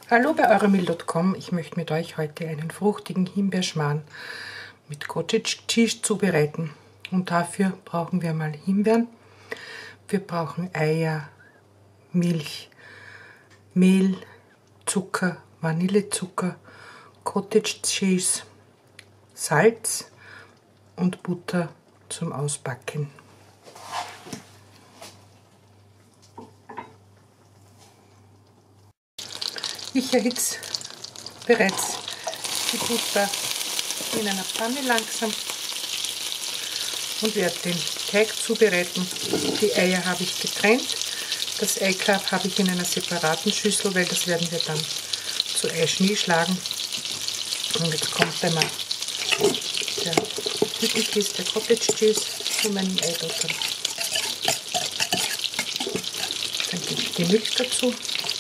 Hallo bei Euromeal.com. Ich möchte mit euch heute einen fruchtigen Himbeerschmarrn mit Cottage Cheese zubereiten. Und dafür brauchen wir mal Himbeeren. Wir brauchen Eier, Milch, Mehl, Zucker, Vanillezucker, Cottage Cheese, Salz und Butter zum Ausbacken. Ich erhitze bereits die Butter in einer Pfanne langsam und werde den Teig zubereiten. Die Eier habe ich getrennt. Das Eigelb habe ich in einer separaten Schüssel, weil das werden wir dann zu Eischnee schlagen. Und jetzt kommt einmal der Hüttenkäse, der Cottage Cheese zu meinem Eidotter. Dann gebe ich die Milch dazu.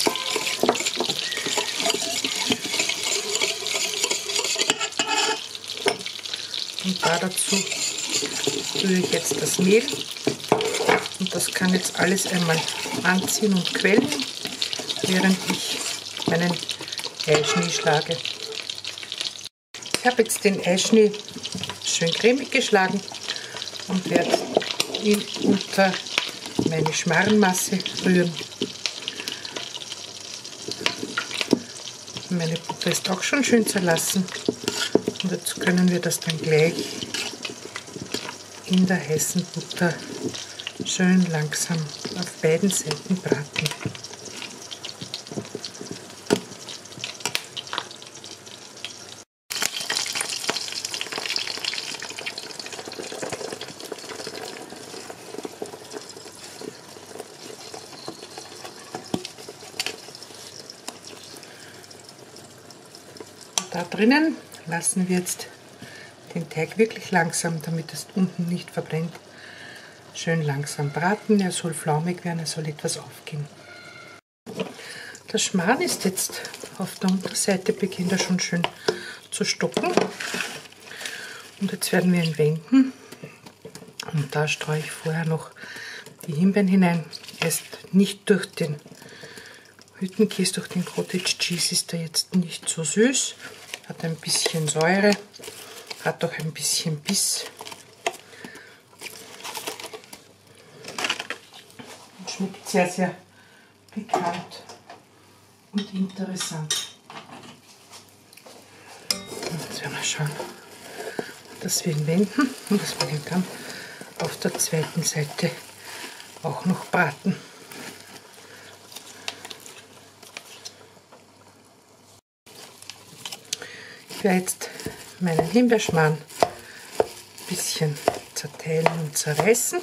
Und dazu rühre ich jetzt das Mehl und das kann jetzt alles einmal anziehen und quellen, während ich meinen Eischnee schlage. Ich habe jetzt den Eischnee schön cremig geschlagen und werde ihn unter meine Schmarrenmasse rühren. Meine Butter ist auch schon schön zerlassen. Und jetzt können wir das dann gleich in der heißen Butter schön langsam auf beiden Seiten braten. Da drinnen lassen wir jetzt den Teig wirklich langsam, damit es unten nicht verbrennt, schön langsam braten. Er soll flaumig werden, er soll etwas aufgehen. Der Schmarrn ist jetzt auf der Unterseite, beginnt er schon schön zu stocken. Und jetzt werden wir ihn wenden. Und da streue ich vorher noch die Himbeeren hinein. Erst nicht durch den Hüttenkäse, durch den Cottage Cheese ist er jetzt nicht so süß. Hat ein bisschen Säure, hat auch ein bisschen Biss. Und schmeckt sehr, sehr pikant und interessant. Und jetzt werden wir schauen, dass wir ihn wenden und dass wir ihn dann auf der zweiten Seite auch noch braten. Ich werde jetzt meinen Himbeerschmarrn ein bisschen zerteilen und zerreißen.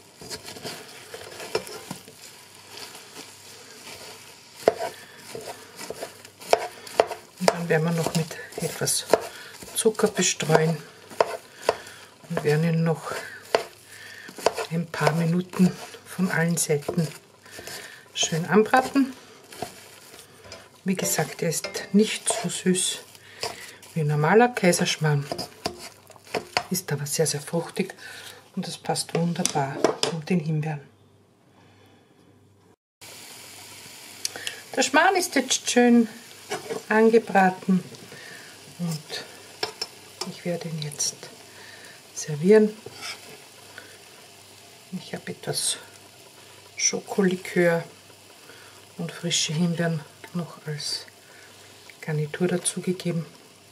Und dann werden wir noch mit etwas Zucker bestreuen und werden ihn noch ein paar Minuten von allen Seiten schön anbraten. Wie gesagt, er ist nicht so süß wie normaler Kaiserschmarrn, ist aber sehr, sehr fruchtig und das passt wunderbar zu den Himbeeren. Der Schmarrn ist jetzt schön angebraten und ich werde ihn jetzt servieren. Ich habe etwas Schokolikör und frische Himbeeren noch als Garnitur dazu gegeben.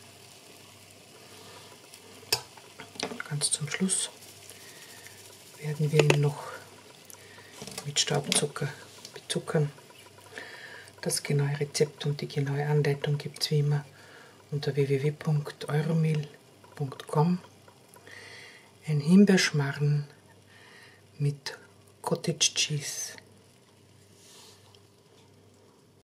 Ganz zum Schluss werden wir ihn noch mit Staubzucker bezuckern. Das genaue Rezept und die genaue Anleitung gibt es wie immer unter www.euromeal.com. Ein Himbeerschmarrn mit Cottage Cheese